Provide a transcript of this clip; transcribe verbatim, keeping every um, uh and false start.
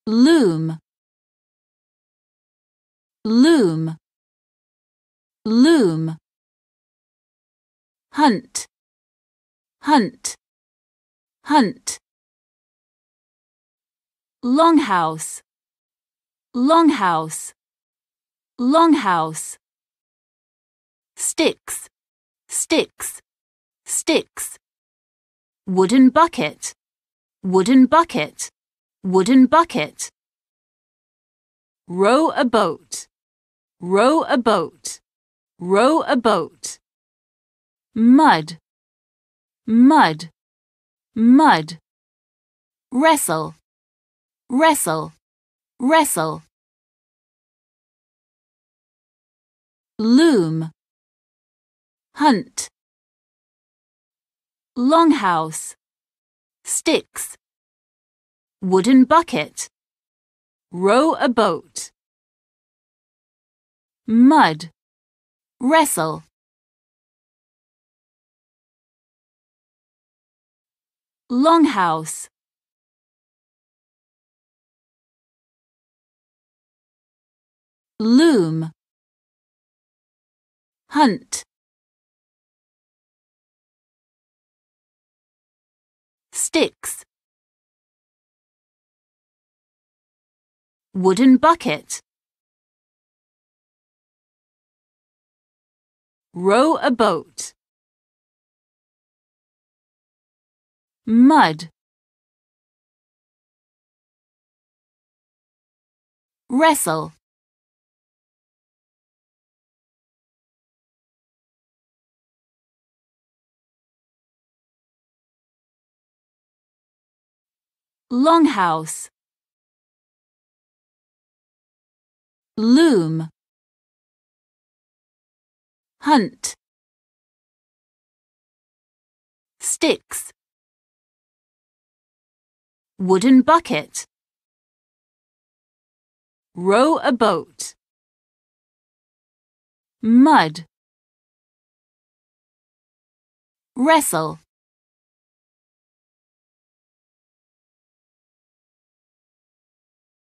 loom, loom, loom. Hunt, hunt, hunt. Longhouse, longhouse, longhouse. Sticks, sticks, sticks. Wooden bucket, wooden bucket, wooden bucket. Row a boat, row a boat, row a boat. Mud, mud, mud. Wrestle, wrestle, wrestle. Loom, hunt. Longhouse, sticks. Wooden bucket, row a boat. Mud, wrestle. Longhouse, loom, hunt. Sticks, wooden bucket. Row a boat. Mud, wrestle. Longhouse, loom, hunt. Sticks, wooden bucket. Row a boat. Mud, wrestle.